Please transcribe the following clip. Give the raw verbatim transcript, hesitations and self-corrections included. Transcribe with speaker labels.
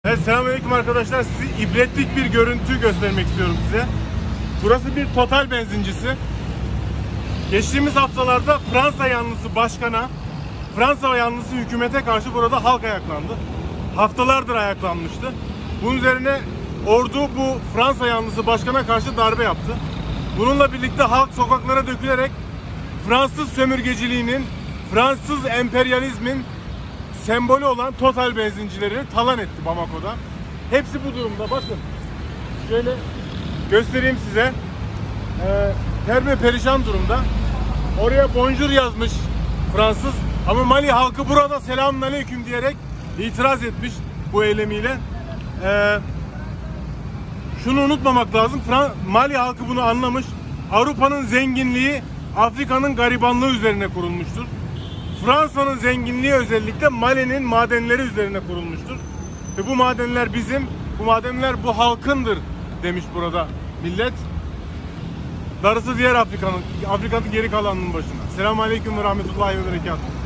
Speaker 1: Evet, selamünaleyküm arkadaşlar. Size ibretlik bir görüntü göstermek istiyorum size. Burası bir Total benzincisi. Geçtiğimiz haftalarda Fransa yanlısı başkana, Fransa yanlısı hükümete karşı burada halk ayaklandı. Haftalardır ayaklanmıştı. Bunun üzerine ordu bu Fransa yanlısı başkana karşı darbe yaptı. Bununla birlikte halk sokaklara dökülerek Fransız sömürgeciliğinin, Fransız emperyalizmin sembolü olan Total benzincileri talan etti Bamako'da. Hepsi bu durumda. Bakın. Şöyle göstereyim size. Ee, perme perişan durumda. Oraya bonjour yazmış Fransız. Ama Mali halkı burada selamünaleyküm diyerek itiraz etmiş bu eylemiyle. Ee, şunu unutmamak lazım. Fran Mali halkı bunu anlamış. Avrupa'nın zenginliği Afrika'nın garibanlığı üzerine kurulmuştur. Fransa'nın zenginliği özellikle Mali'nin madenleri üzerine kurulmuştur. Ve bu madenler bizim, bu madenler bu halkındır demiş burada millet. Darısı diğer Afrika'nın, Afrika'nın geri kalanının başına. Selamun Aleyküm ve Rahmetullahi ve Berekatuhu.